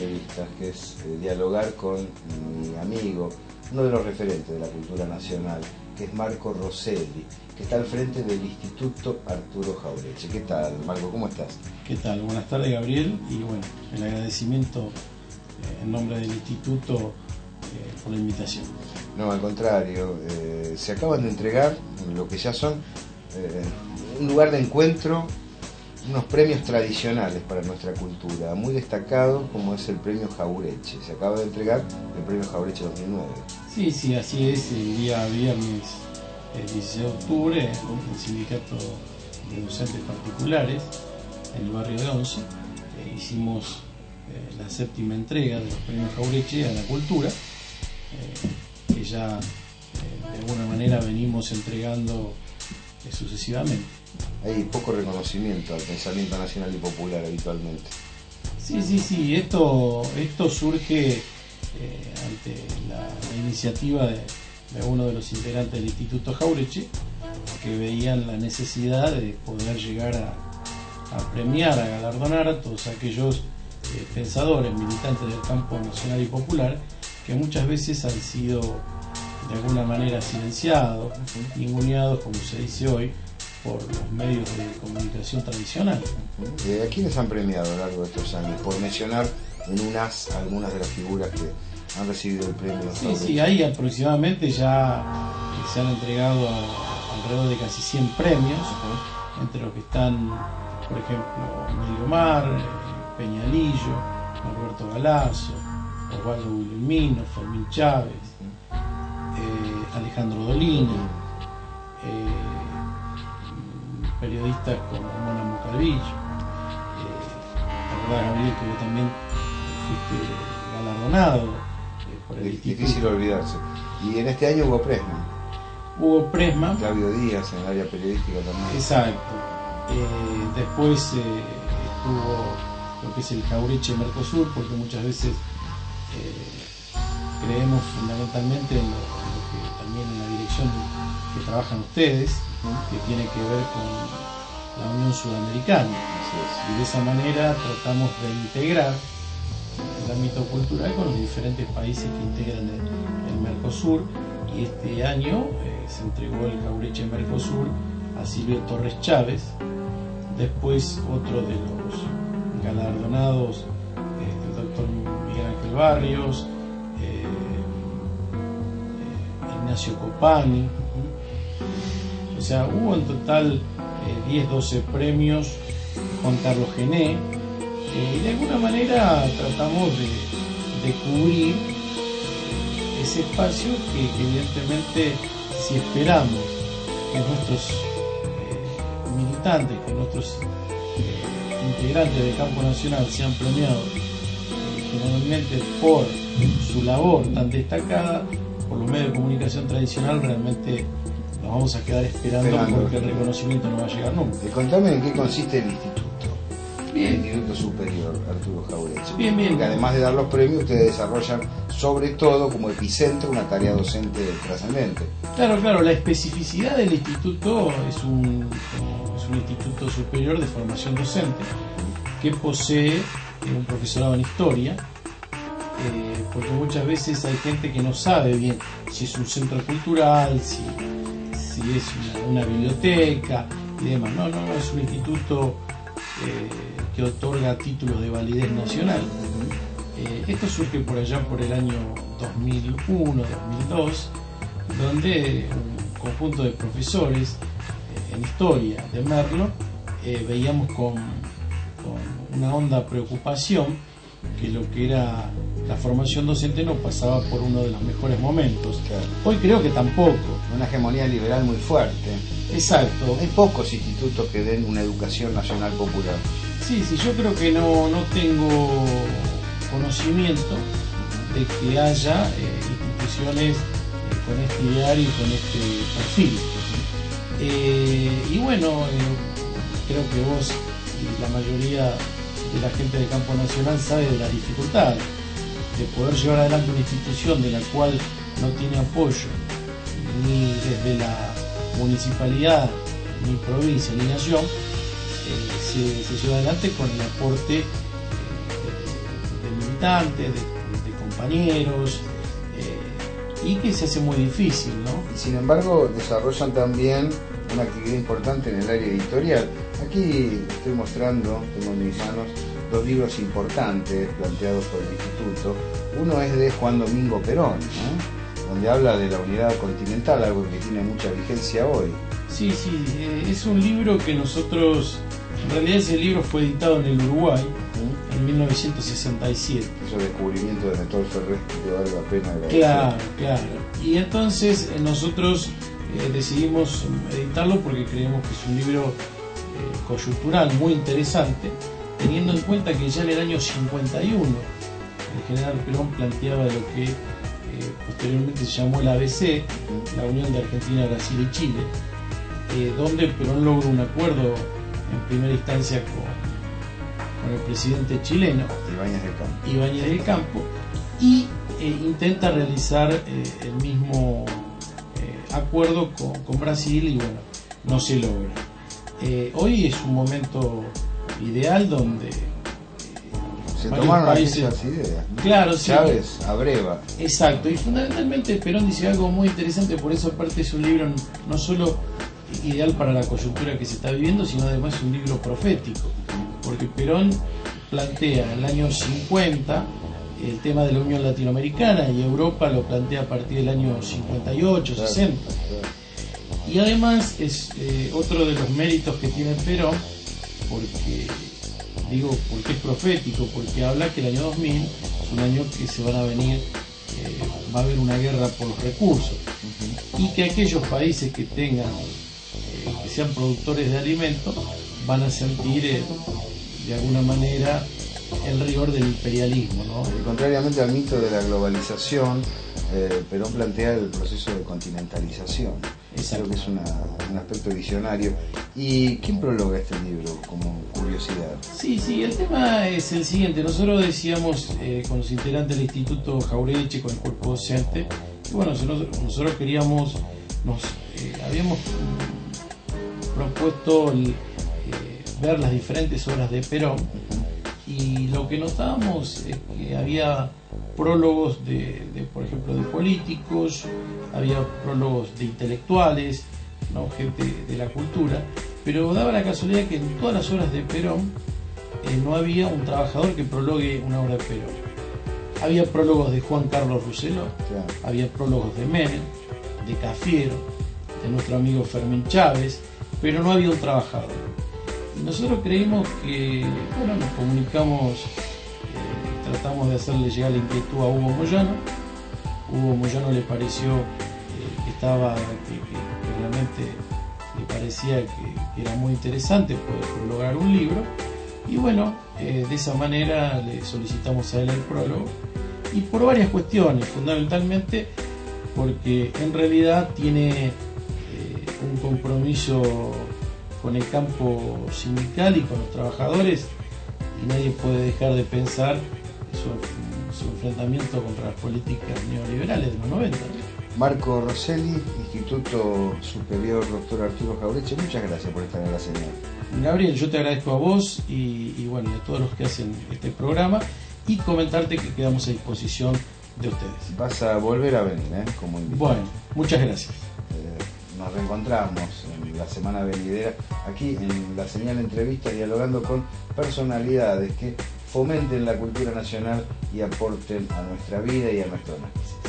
entrevistas, que es dialogar con mi amigo, uno de los referentes de la cultura nacional, que es Marco Rosselli, que está al frente del Instituto Arturo Jauretche. ¿Qué tal, Marco? ¿Cómo estás? ¿Qué tal? Buenas tardes, Gabriel, y bueno, el agradecimiento en nombre del Instituto por la invitación. No, al contrario, se acaban de entregar lo que ya son un lugar de encuentro, unos premios tradicionales para nuestra cultura, muy destacados, como es el premio Jauretche. Se acaba de entregar el premio Jauretche 2009. Sí, así es. El día viernes 16 de octubre, el Sindicato de Docentes Particulares, en el barrio de Once, hicimos la séptima entrega de los premios Jauretche a la cultura, que ya de alguna manera venimos entregando sucesivamente. Hay poco reconocimiento al pensamiento nacional y popular habitualmente. Sí, esto surge ante la iniciativa de uno de los integrantes del Instituto Jauretche, que veían la necesidad de poder llegar a premiar, a galardonar a todos aquellos pensadores, militantes del campo nacional y popular, que muchas veces han sido de alguna manera silenciados, ninguneados, como se dice hoy, por los medios de comunicación tradicional. ¿A quiénes han premiado a lo largo de estos años? Por mencionar en algunas de las figuras que han recibido el premio. Sí, hay aproximadamente ya se han entregado alrededor de casi 100 premios, entre los que están, por ejemplo, Emilio Mar, Peñalillo, Norberto Galazo, Osvaldo Guglielmino, Fermín Chávez, Alejandro Dolina, periodistas como Mona Mucalvillo. La verdad, Gabriel, que vos también fuiste galardonado por el Instituto. Difícil olvidarse. Y en este año Hugo Presma. Flavio Díaz en el área periodística también. Exacto. Después estuvo lo que es el Jauretche Mercosur, porque muchas veces creemos fundamentalmente en lo que también en la dirección que trabajan ustedes, que tiene que ver con la Unión Sudamericana. Y de esa manera tratamos de integrar el ámbito cultural con los diferentes países que integran el Mercosur, y este año se entregó el Jauretche Mercosur a Silvio Torres Chávez. Después otro de los galardonados, el doctor Miguel Ángel Barrios, Ignacio Copani. O sea, hubo en total 10-12 premios. Juan Carlos Gené, y de alguna manera tratamos de cubrir ese espacio que evidentemente, si esperamos que nuestros militantes, que nuestros integrantes del campo nacional sean premiados generalmente por su labor tan destacada por los medios de comunicación tradicional, realmente nos vamos a quedar esperando porque el reconocimiento no va a llegar nunca. Contame en qué consiste el instituto. Bien. El Instituto Superior Arturo Jauretche. Bien. Porque además de dar los premios, ustedes desarrollan sobre todo como epicentro una tarea docente trascendente. Claro, la especificidad del instituto es un instituto superior de formación docente que posee un profesorado en historia, porque muchas veces hay gente que no sabe bien si es un centro cultural, si es una biblioteca y demás. No, es un instituto que otorga títulos de validez nacional. Esto surge por allá por el año 2001-2002, donde un conjunto de profesores en historia de Merlo veíamos con una honda preocupación que lo que era la formación docente no pasaba por uno de los mejores momentos. Claro. Hoy creo que tampoco. Una hegemonía liberal muy fuerte. Exacto. Hay pocos institutos que den una educación nacional popular. Sí, yo creo que no tengo conocimiento de que haya instituciones con este ideario y con este perfil. Y bueno, creo que vos y la mayoría de la gente del campo nacional sabe de las dificultades de poder llevar adelante una institución de la cual no tiene apoyo ni desde la municipalidad, ni provincia, ni nación. Se lleva adelante con el aporte de militantes, de compañeros, y que se hace muy difícil, ¿no? Y sin embargo desarrollan también una actividad importante en el área editorial. Aquí estoy mostrando, tengo en mis manos, dos libros importantes planteados por el Instituto. Uno es de Juan Domingo Perón, ¿no?, donde habla de la unidad continental, algo que tiene mucha vigencia hoy. Sí, es un libro que nosotros, en realidad ese libro fue editado en el Uruguay en 1967. Esos descubrimientos de Néstor Ferrer que vale la pena agradecer. Claro. Y entonces nosotros decidimos editarlo porque creemos que es un libro coyuntural muy interesante, teniendo en cuenta que ya en el año 51 el general Perón planteaba lo que posteriormente se llamó el ABC, la Unión de Argentina, Brasil y Chile, donde Perón logra un acuerdo en primera instancia con el presidente chileno Ibáñez del Campo y intenta realizar el mismo acuerdo con Brasil y bueno, no se logra. Hoy es un momento ideal donde se tomaron países, aquellas ideas, ¿no? Claro, Chávez sí, abreva. Exacto, y fundamentalmente Perón dice algo muy interesante, por eso aparte es un libro no solo ideal para la coyuntura que se está viviendo, sino además es un libro profético, porque Perón plantea en el año 50 el tema de la Unión Latinoamericana y Europa lo plantea a partir del año 58, 60. Y además es otro de los méritos que tiene Perón, porque es profético, porque habla que el año 2000 es un año que se van a venir, va a haber una guerra por los recursos, y que aquellos países que tengan, que sean productores de alimentos, van a sentir de alguna manera el rigor del imperialismo, ¿no? Y contrariamente al mito de la globalización, Perón plantea el proceso de continentalización. Exacto. Creo que es un aspecto visionario. ¿Y quién prologa este libro, como curiosidad? Sí, el tema es el siguiente. Nosotros decíamos con los integrantes del Instituto Jaureche, con el cuerpo docente, y bueno, nosotros queríamos, habíamos propuesto ver las diferentes obras de Perón, y lo que notábamos es que había prólogos por ejemplo, de políticos, había prólogos de intelectuales, ¿no?, gente de la cultura, pero daba la casualidad que en todas las obras de Perón no había un trabajador que prologue una obra de Perón. Había prólogos de Juan Carlos Rousselot, claro, había prólogos de Menem, de Cafiero, de nuestro amigo Fermín Chávez, pero no había un trabajador. Y nosotros creímos que, bueno, nos comunicamos, tratamos de hacerle llegar la inquietud a Hugo Moyano. Hugo Moyano le pareció que realmente le parecía que era muy interesante poder prologar un libro, y bueno, de esa manera le solicitamos a él el prólogo, y por varias cuestiones, fundamentalmente porque en realidad tiene un compromiso con el campo sindical y con los trabajadores, y nadie puede dejar de pensar su enfrentamiento contra las políticas neoliberales de los 90. Marco Rosselli, Instituto Superior Dr. Arturo Jaureche, muchas gracias por estar en la señal. Gabriel, yo te agradezco a vos y bueno, a todos los que hacen este programa, y comentarte que quedamos a disposición de ustedes. Vas a volver a venir, como invitado. Bueno, muchas gracias. Nos reencontramos en la semana venidera aquí en la señal Entrevista, dialogando con personalidades que fomenten la cultura nacional y aporten a nuestra vida y a nuestro análisis.